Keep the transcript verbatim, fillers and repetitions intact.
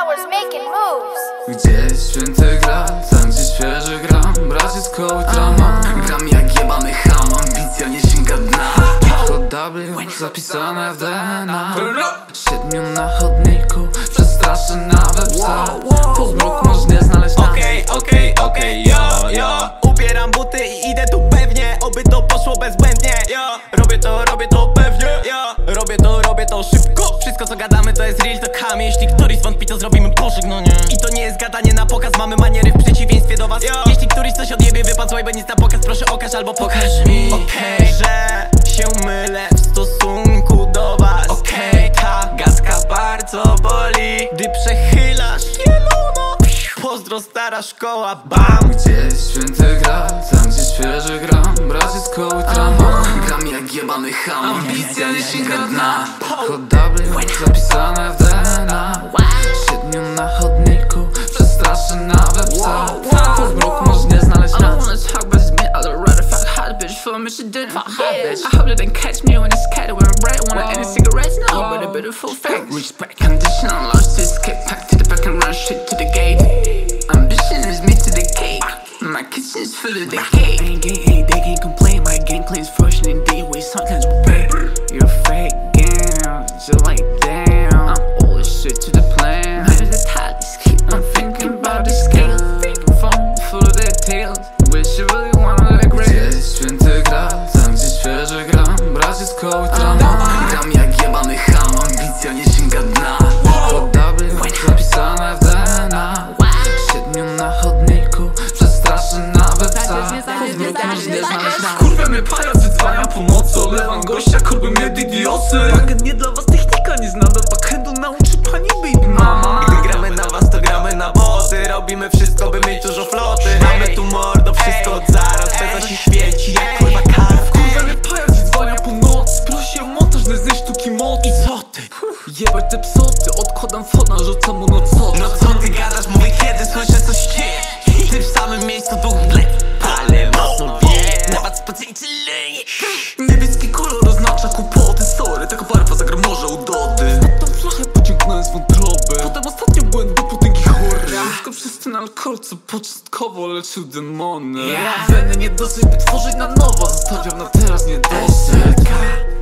flowers making moves. Gdzie jest święty gra, tam gdzie świeży gram. Bracie z koło i trama. Gram jak jebany ham, ambicja nie sięga dna. To W zapisane w D N A. Siedmiu na chodniku, przestraszy nawet psa. Po zmroku możesz nie znaleźć na. Okej, okej, okej, yo, yo. Ubieram buty i idę tu pewnie, oby to poszło bezbłędnie, yo. Robię to, robię to pewnie, yo. Robię to, robię to szybko. Wszystko co gadamy to jest real, to kam. Jeśli któryś zwątpi to zrobimy pożyg, no nie. I to nie jest gadanie na pokaz, mamy maniery w przeciwieństwie do was, yo. Jeśli któryś coś odjebie, wypadł złej, bo nic na pokaz, proszę okaż albo pokaż mi. Okej, okay, że się mylę w stosunku do was. Okej, okay, ta gadka bardzo boli, gdy przechylasz kieluno. Pozdro stara szkoła, bam. Gdzie jest święty gra, tam gdzie świeży gram. Bracie z koło i trama. Gram jak jebany ham, ambicja nie sięga dna. Kod W zapisane w D N A. Siedmiu na chodniku, przestraszy nawet psa. Po zmroku możesz nie znaleźć na. She didn't fuck hot bitch. I hope they didn't catch me when it's catty when I'm red. Wanna end cigarettes? No, but a beautiful fake. Respect condition, lost to escape. Pack to the back and run straight to the gate. Ambition is me to the cake. My kitchen's full of decay. They can't, they can't complain. My game cleans fresh and D way. Sometimes we pay. You're fake, damn. Just like damn. I'm all this shit to the plan. Maybe the titties keep. I'm thinking about the scale. Phone full of their tails. Wish you really wanna let great. Święty gra, tam gdzie świeży gram. Bracie z koło i trama. Gram jak jebany ham, ambicja nie sięga dna. Kod W zapisane w D N A. Siedmiu na chodniku, przestraszy nawet psa. Po zmroku możesz nie znaleźć na. Kurwa mnie pajac, wydzwania pomocy. Olewam gościa, kurwy mnie didiosy. Backend nie dla was, technika nie znana. Backendu nauczy pani baby mama. Gdy gramy na was, to gramy na boty. Robimy wszystko, by mieć dużo floty. Mamy tu mordo, wszystko od zaraz. Wszystko się świeci jak kurwa kara. Kurwa mnie pajac, wydzwania po nocy. Prosi o montaż, nie ze sztuki mocy. I co ty? Jebać te psoty, odkładam fona, rzucam mu no co ty? No co ty gadasz, mówię kiedy słyszę coś dzieje. Ty w samym miejscu duch ble. Ale mocno wie, nawet spacjecie leje. Niebieski kolor oznacza kłopoty. Sorry, taka barwa zagra może u Dody. Tą flachę pociągnąłem z wątroby. Potem ostatnio byłem do potęgi chory. Wszystko przez ten alkohol, co początkowo leczył demony. Weny nie dosyć, by tworzyć na nowo. Zostawiam na teraz niedosyt.